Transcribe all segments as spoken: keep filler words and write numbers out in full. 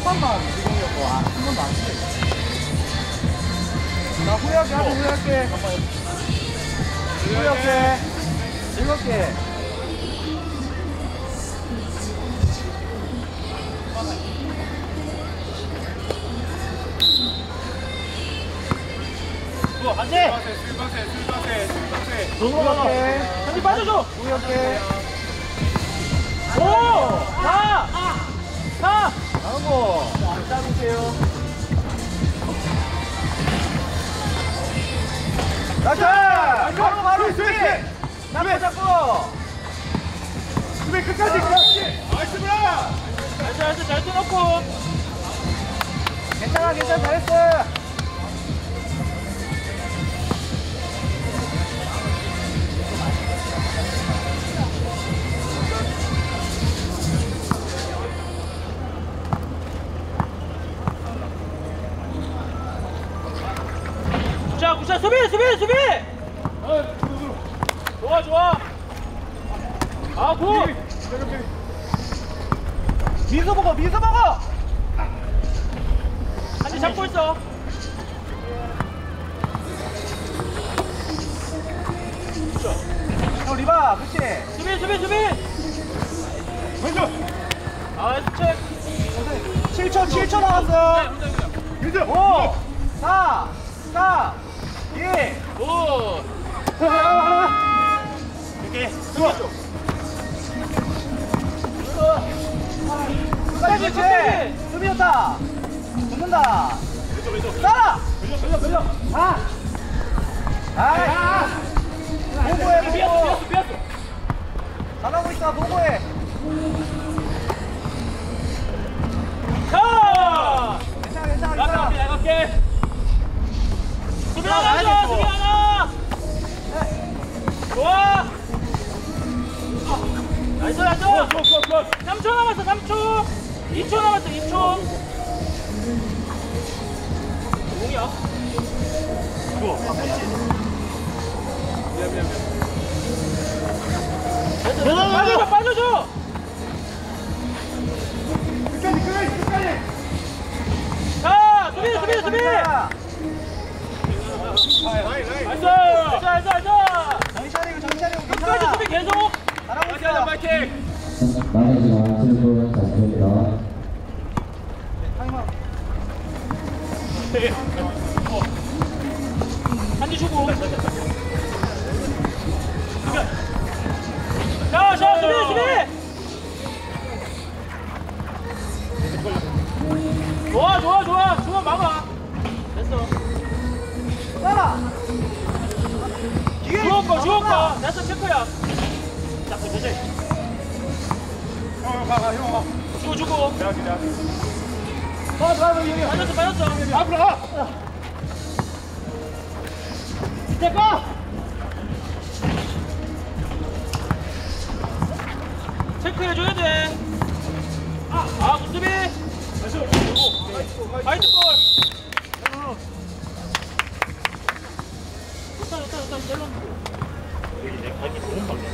번만 지공이었고 아, 한 번도 안 치네. 나 후회할게, 아주 후회할게. 후회할게. 즐겁게. 한지! 술방세, 술방세, 술방세. 돈으로 갈게. 한지 빠져줘! 후회할게. 오! 사! 사! 나오고. 안 따르세요. 나이스! 바로 바로 수비! 잡고 잡고! 수비 끝까지 끝까지! 나이스 브라! 나이스 나이스 잘 뛰어놓고! 괜찮아 괜찮아 잘했어! 자, 굿샷 수비 수비 수비! 좋아 좋아! 아 굿! 미소 먹어 미소 먹어! 한지 잡고 있어! 형 리바 그치? 수비 수비 수비! 왼쪽! 아 스체! 칠 초 칠 초 남았어! 오! 사! 사! 이! 오! 오케이 좋아! 끝까지 그치? 수비였다! 붙는다! 왼쪽 왼쪽 따라! 왼쪽 왼쪽 아! 아이! 보고해 삐었어 삐었어 보고! 삐었어 잘하고 있어 보고해! 자! 괜찮아 괜찮아 나갈게 괜찮아! 나갈게 수비 하나 줘 수비 하나 좋아 나이스 나이스 삼 초 남았어 삼 초 이 초 남았어 이 초 공이야 좋아 미안 미안 미안 빠져줘 빠져줘 끝까지 끝까지 끝까지! 자 수비 수비 수비 나이스! 나이스 나이스 나이스 정신 차리고 정신 차리고 끝까지 괜찮아! 수비 계속 잘하고 있어! 파이팅 나머지가 칠분 잡힙니다. 타임아웃! 한지 주고 자, 자, 수비, 수비! 좋아, 좋아, 좋아. 좋아, 막아. 됐어. 따라! 기회! 주원 거, 주원 거. 됐어, 체크야. 잡고, 되지. 형, 가, 가, 형, 가. 주고, 주고. 내가 내가. 가, 가, 가, 여기. 빠졌어, 빠졌어. 앞으로 가! 밑에 거! 체크해줘야 돼. 아, 아, 무수비. 화이트볼. 좋다, 좋다, 좋다. 셀럽. 여기 내 각이 너무 빨라.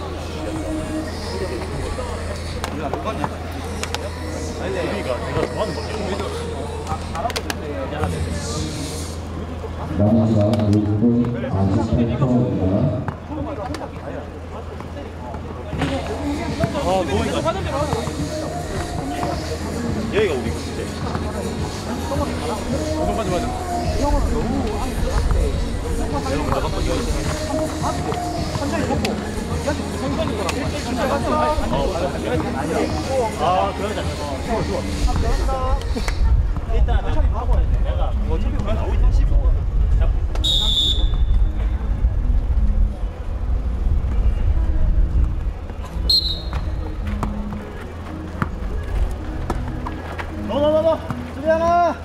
우리가 못 갔냐? 우리가 내가 좋아하는 거지. 나머지가 육 분 사십팔 초입니다. 아, 너무 계속 하는 대로 하고. 여기가 우리 곳인데. 맞아, 맞아, 맞아. 형은 너무 안에 들어갔대. 내가 먼저 한번 이거. 천천히 보고. 천천히 가라. 천천히 갔어. 아, 그러지 않아. 좋아, 좋아. 일단 천천히 하고 해야 돼. 내가 어차피 우리가 나오기 때문에 십오 분 잡고. 너, 너, 너, 너. 수비 하나.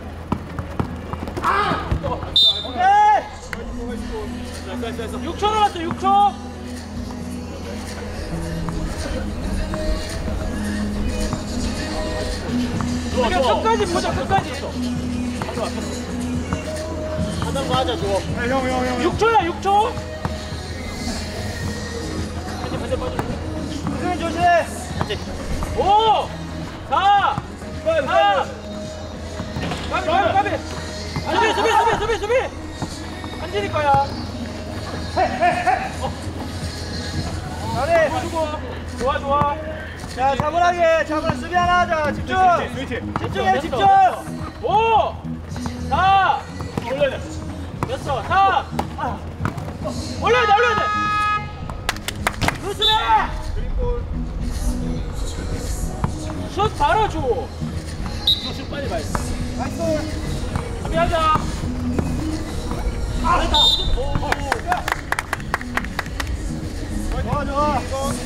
아! 오케이! 육 초 남았어, 육 초. 좋아, 그냥 좋아. 끝까지 보자, 끝까지. 하단 거 하자, 줘. 네, 형, 형, 형. 육 초야, 육 초. 한대 반대 빠져. 조심, 조심. 한대. 오! 사! 빨리, 사! 빨리. 수비 수비. 한진이 거야. 어. 잘해. 주고 좋아 좋아. 자, 차분하게, 차분하게 수비 하나 하자. 집중. 집중해, 집중. 오, 사, 올려야 돼. 됐어, 사. 올려야 돼, 올려야 돼. 루스네. 슛 바로 줘. 슛 빨리 봐야 돼. 나이스. 준비하자. 아, 됐다. 좋아, 좋아.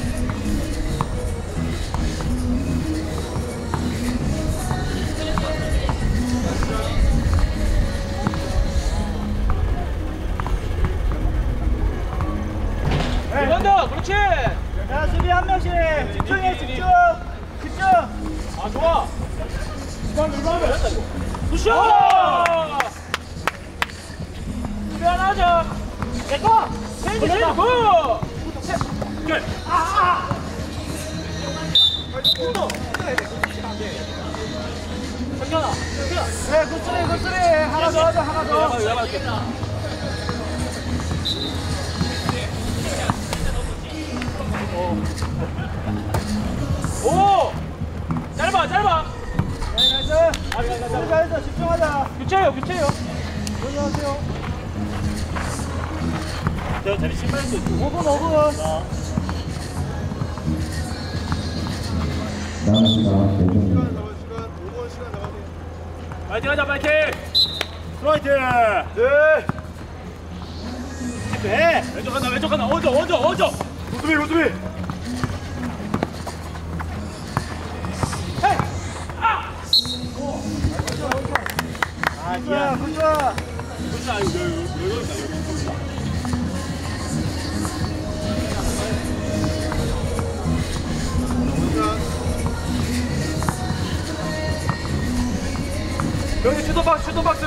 이건더, 그렇지. 자, 수비 한 명씩. 집중해, 집중. 집중. 아, 좋아. 굿샷! 준비 하나 하자. 내꺼! 체인지, 체인지, 굿! 끝! 아, 아! 정현아, 정현아. 네, 굿수비, 굿수비. 하나 더 하자, 하나 더. 잡아줄게. 오! 짧아, 짧아. 네, 나이스. 수비 잘했어, 집중하자. 교체해요, 교체해요. 안녕하세요. 저 자리 신발도 오 분, 오 분. 남은 시간 네 분입니다. 파이팅 하자, 파이팅! 파이팅! 네. 네! 왼쪽 간다, 왼쪽 간다. 어져, 어져, 어져! 고수비, 고수비. 헤이! 아! 아, 굿좋아, 굿좋아. 굿샷, 여기, 여기, 여기 있다, 여기. 여기 슈터박스, 슈터박스.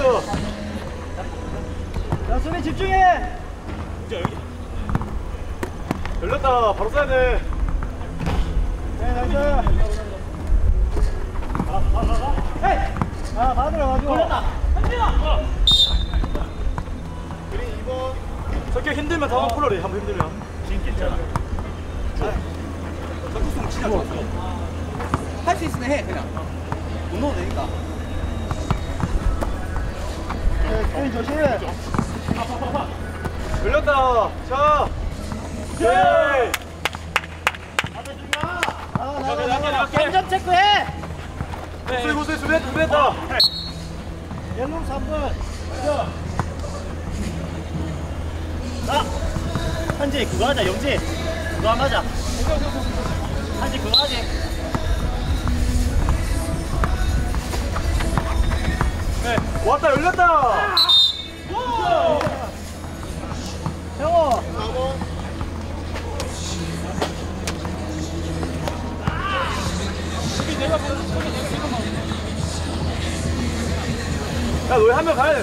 자, 수비 집중해. 진짜 여기. 열렸다. 바로 쏴야 돼. 네, 나이스. 아, 아, 아, 헤이! 아, 받으러 가지고. 걸렸다. 한진아! 어. 그린 이 번. 저렇게 힘들면 다음 풀어래. 한번 힘들면. 지금 괜찮아. 적극성 진짜 좋았어. 할 수 있으면 해 그냥 못 넣어도 되니까. 네, 그린 조심해. 열렸다. 자. 네. 아, 나가, 나가, 나가. 감점 체크해. 네. 고수비, 고수비, 수비했다, 수비했다. 옐로우 삼 분. 아, 한지 그거 하자, 영지. 그거 한번 하자. 한지 그거 하지. 네, 왔다, 열렸다. 형호. 야, 너희 한 명 가야 돼.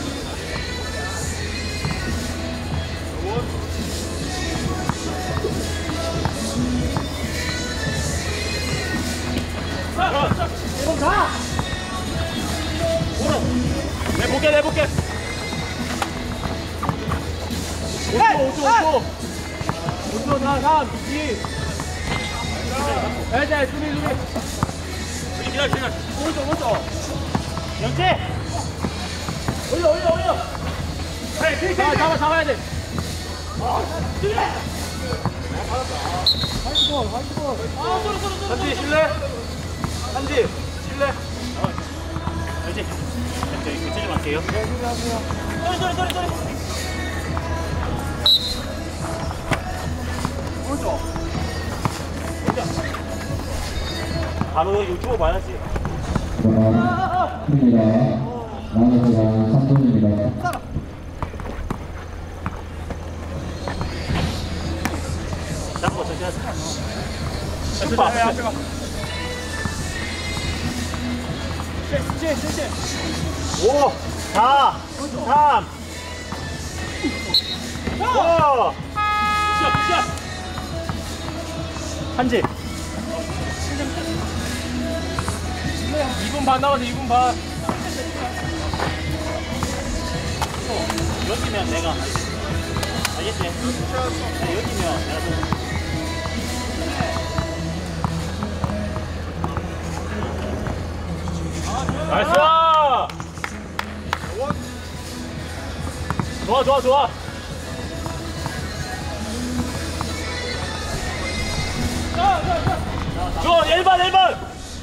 이건 가! 내볼게, 내볼게. 에이! 오 초, 오 초. 오 초, 나, 나, 이. 자, 자, 수비, 수비. 수비, 기다려, 기다려. 오른쪽, 오른쪽. 영지! 올려, 올려, 올려. 에이, 자, 잡아, 잡아야 돼. 화이트볼, 화이트볼. 아, 쏘리, 쏘리, 쏘리. 한지, 실례? 한지, 실례? 이제, 이제 이거 좀 할게요. 네, 수고하세요. 쏘리, 쏘리, 쏘리, 쏘리. 오른쪽. 바로 유튜브 봐야지. 그러나 팀입니다. 남은 시간 삼 분입니다. 잡고 천천히 하자. 슈퍼. 앞에 셋, 셋, 셋. 오, 사, 삼. 오, 굿샷, 굿샷. 한지. 이 분 반 남았어, 이 분 반. 또 여기면 내가 알겠지? 네, 여기면 내가 좀 나이스! 좋아 좋아 좋아. 좋아 일 번 일 번.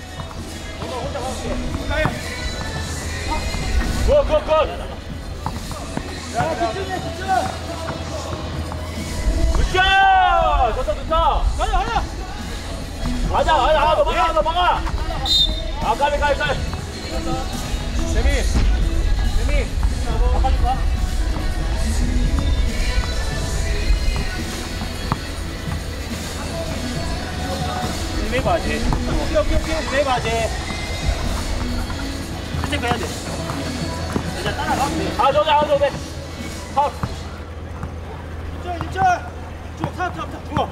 굿 굿 굿. 야, 집중해, 집중! 굿샷! 좋다 좋다. 가자, 가자! 맞아 맞아 아, 너 막아 너 막아. 아 까비 까비 까비. 재미! 재미! 바꿔줄까? 내 바지. 오케이 오케이 오케이. 내 바지. 그때 가야 돼. 이제 따라가면 돼. 아 좋네 아 좋네. 팝. 입절 입절. 쭉 타타 타타. 좋아.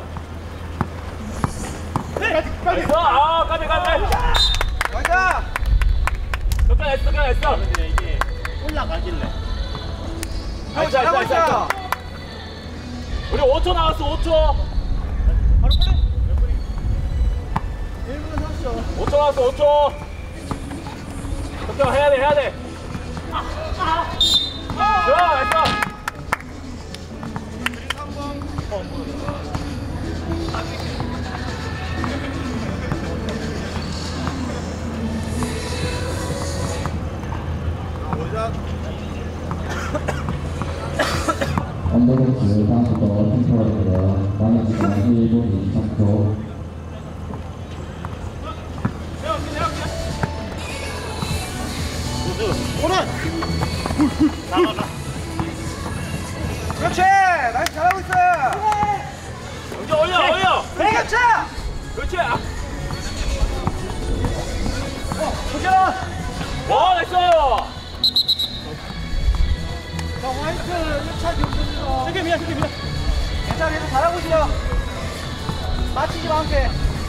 네. 나이스. 아 까비 까비. 가자! 끝까지 끝까지 했어. 근데 이게 올라가길래. 형, 잘하고 있어! 우리 오 초 나왔어 오 초. 바로 빨리. 일 분 삼십 초. 오 초 나왔어 오 초. 걱정 해야 돼 해야 돼. 좋아 했어. 언더로스 다시 더 팀플입니다. 남은 시간 일 분 이십삼 초. 우수. 오른. 나가가. 그렇지! 나이스, 잘하고 있어! 이제 올려 올려. 그렇지! 그렇지. 아. 도전! 와 나이스. 자, 화이트 일 차 경기입니다. 세게 미야 세게 미야. 괜찮아, 계속 잘하고 있어. 맞히지 마, 함께.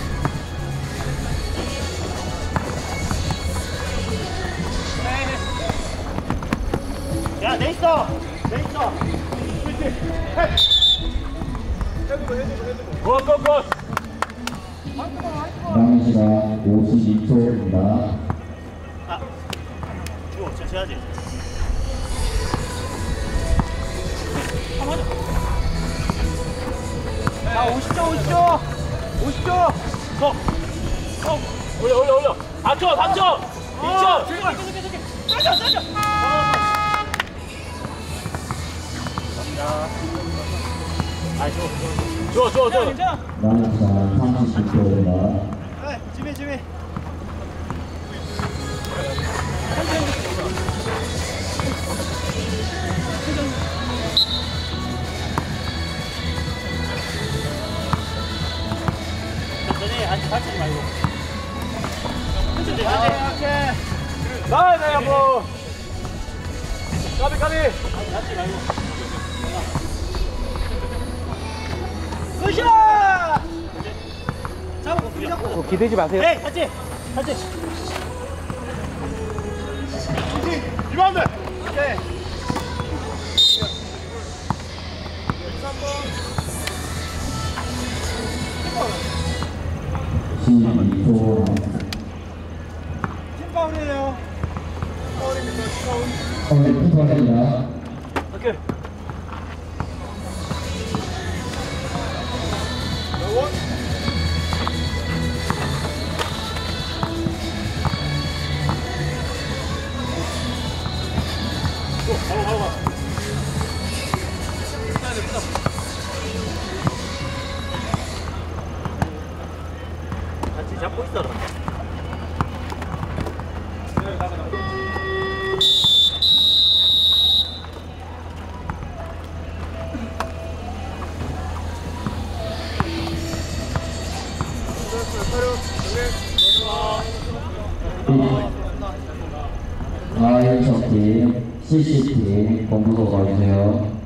야, 내 있어. 내 있어. 굿굿굿. 남은 시간 오십이 초입니다. 아, 주워. 저 재야지. 자, 오십 초, 오십 초! 오십 초! 고. 고. 올려 올려 올려. 사 초 삼 초. 이 초. 제발. 세게 세게. 땡겨 땡겨. 감사합니다. 아, 줘. 줘 줘 줘. 괜찮아. 남은 시간 삼십구 초입니다. 아, 지미 지미. 천천히 아직 다치지 말고. 천천히 천천히. 나이스 여보. 까비 까비. 아직 다치지 말고. 으쌰! 잡고 붙여. 어, 기대지 마세요. 에이, 같이, 같이. 이만 돼. 오케이. 십이 초. 팀파울이에요. 파울입니다, 팀파울. 서울 팀플입니다. 오케이. 가고 가고 가. 같이 잡고 있어라. 아이언석팀, 씨씨팀, 본부로 가주세요.